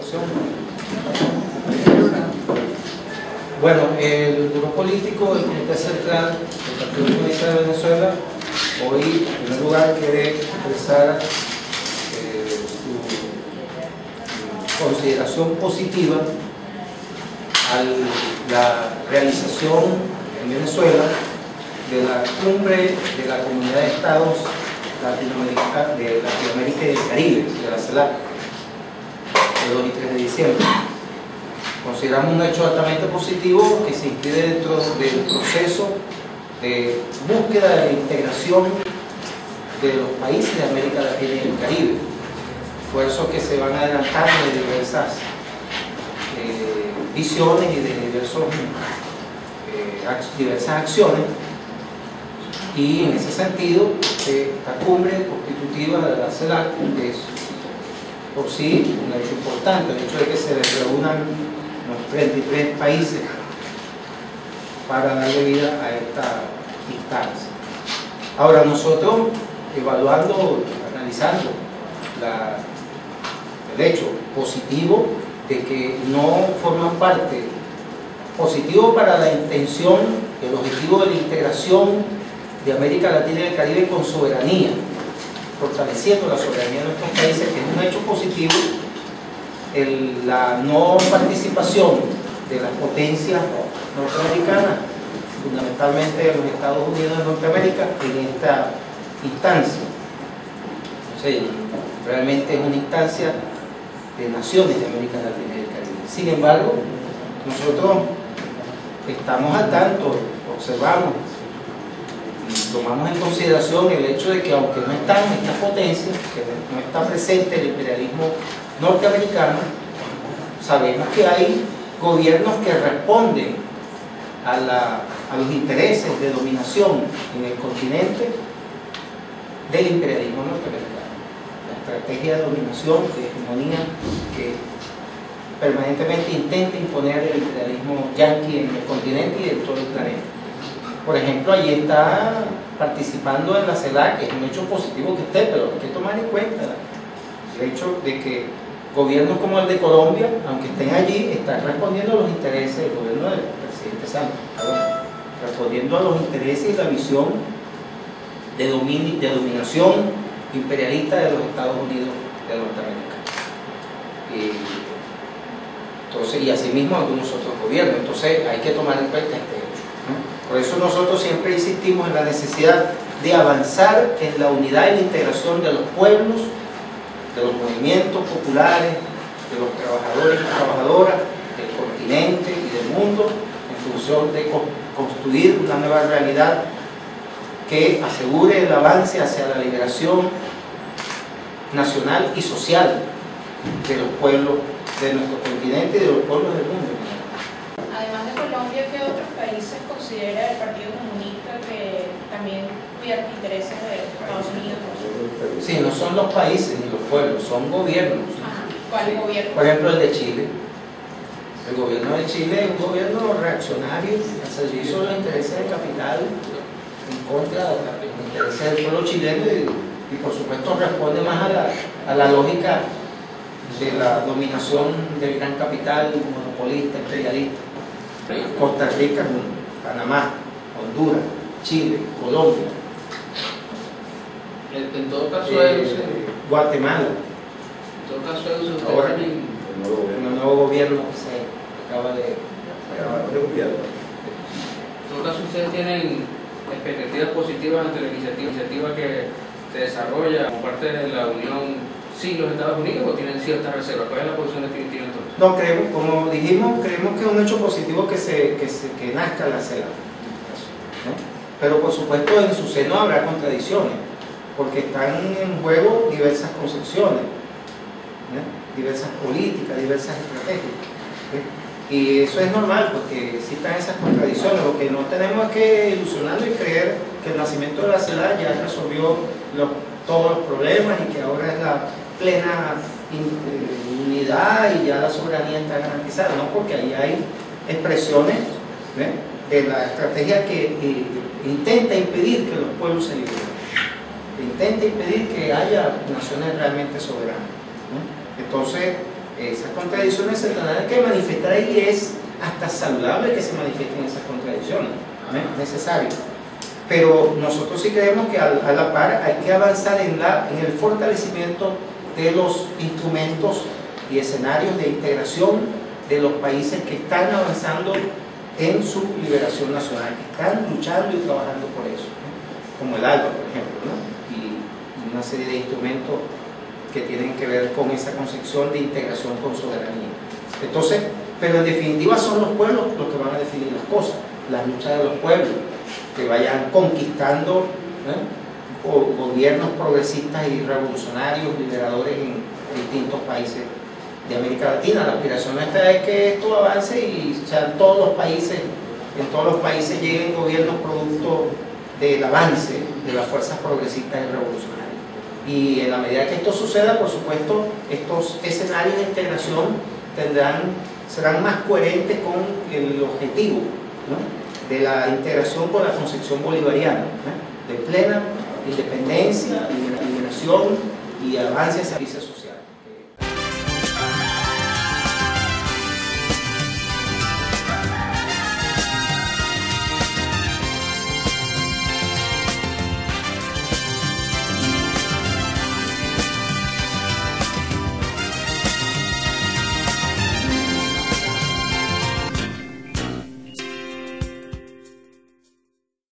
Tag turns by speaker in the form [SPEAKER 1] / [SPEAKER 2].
[SPEAKER 1] presentación. Bueno, el Buró Político del Comité Central del Partido Comunista de Venezuela hoy, en primer lugar, quiere expresar su consideración positiva a la realización en Venezuela de la cumbre de la Comunidad de Estados de Latinoamérica y del Caribe, de la CELAC, de 2 y 3 de diciembre. Consideramos un hecho altamente positivo que se inscribe dentro del proceso de búsqueda de la integración de los países de América Latina y el Caribe, esfuerzos que se van adelantando de diversas visiones y de diversas acciones, y en ese sentido esta cumbre constitutiva de la CELAC es por sí un hecho importante, el hecho de que se reúnan los 33 países para darle vida a esta instancia. Ahora, nosotros, evaluando, analizando el hecho positivo de que no forman parte, positivo para la intención, el objetivo de la integración de América Latina y el Caribe con soberanía, fortaleciendo la soberanía de nuestros países, que es un hecho positivo, la no participación de las potencias norteamericanas, fundamentalmente de los Estados Unidos de Norteamérica, en esta instancia. Entonces, realmente es una instancia de naciones de América Latina y el Caribe. Sin embargo, nosotros estamos al tanto, observamos y tomamos en consideración el hecho de que, aunque no están estas potencias, que no está presente el imperialismo norteamericano, sabemos que hay gobiernos que responden a los intereses de dominación en el continente del imperialismo norteamericano. La estrategia de dominación, de hegemonía que permanentemente intenta imponer el imperialismo yanqui en el continente y en todo el planeta. Por ejemplo, allí está participando en la CELAC, que es un hecho positivo que esté, pero hay que tomar en cuenta el hecho de que gobiernos como el de Colombia, aunque estén allí, están respondiendo a los intereses del gobierno del presidente Santos, respondiendo a los intereses y la visión de dominación imperialista de los Estados Unidos de Norteamérica. Entonces, y asimismo algunos otros gobiernos. Entonces hay que tomar en cuenta este hecho, ¿no? Por eso nosotros siempre insistimos en la necesidad de avanzar en la unidad y la integración de los pueblos, de los movimientos populares, de los trabajadores y trabajadoras del continente y del mundo, en función de construir una nueva realidad que asegure el avance hacia la liberación nacional y social de los pueblos de nuestro continente y de los pueblos del mundo.
[SPEAKER 2] Además de Colombia, ¿qué otros países considera el Partido Comunista que también cuidan los intereses de Estados Unidos?
[SPEAKER 1] Sí, no son los países ni los pueblos, son gobiernos.
[SPEAKER 2] Ajá. ¿Cuál gobierno?
[SPEAKER 1] Por ejemplo, el de Chile. El gobierno de Chile es un gobierno reaccionario al servicio de los intereses del capital, en contra de los intereses del pueblo chileno, y por supuesto responde más a la lógica de la dominación del gran capital monopolista, imperialista. Costa Rica, Panamá, Honduras, Chile, Colombia.
[SPEAKER 3] En todo caso,
[SPEAKER 1] Guatemala.
[SPEAKER 3] En todo caso,
[SPEAKER 1] Ahora, el nuevo gobierno que se acaba de gobierno.
[SPEAKER 3] En todo caso, ustedes tienen expectativas positivas ante la iniciativa que se desarrolla como parte de la Unión sin los Estados Unidos, o tienen ciertas reservas. ¿Cuál es la posición definitiva entonces?
[SPEAKER 1] No, creemos, como dijimos, creemos que es un hecho positivo que nazca la CELAC, ¿no? Pero por supuesto en su seno habrá contradicciones, porque están en juego diversas concepciones, ¿no? Diversas políticas, diversas estrategias, ¿sí? Y eso es normal, porque existan esas contradicciones. Lo que no tenemos es que ilusionarnos y creer que el nacimiento de la CELAC ya resolvió todos los problemas y que ahora es la plena unidad y ya la soberanía está garantizada, ¿no? Porque ahí hay expresiones, ¿ves?, de la estrategia que intenta impedir que los pueblos se liberen, que intenta impedir que haya naciones realmente soberanas, ¿no? Entonces, Esas contradicciones se tendrán que manifestar y es hasta saludable que se manifiesten esas contradicciones, ¿no? Es necesario. Pero nosotros sí creemos que a la par hay que avanzar en el fortalecimiento de los instrumentos y escenarios de integración de los países que están avanzando en su liberación nacional, que están luchando y trabajando por eso, ¿no? Como el ALBA, por ejemplo, ¿no? Y una serie de instrumentos que tienen que ver con esa concepción de integración con soberanía. Entonces, pero en definitiva son los pueblos los que van a definir las cosas, la lucha de los pueblos, que vayan conquistando gobiernos progresistas y revolucionarios, liberadores en distintos países de América Latina. La aspiración nuestra es que esto avance y en todos los países lleguen gobiernos producto del avance de las fuerzas progresistas y revolucionarias. Y en la medida que esto suceda, por supuesto, estos escenarios de integración serán más coherentes con el objetivo, ¿no?, de la integración con la concepción bolivariana, ¿no?, de plena independencia, liberación y avance hacia la justicia social.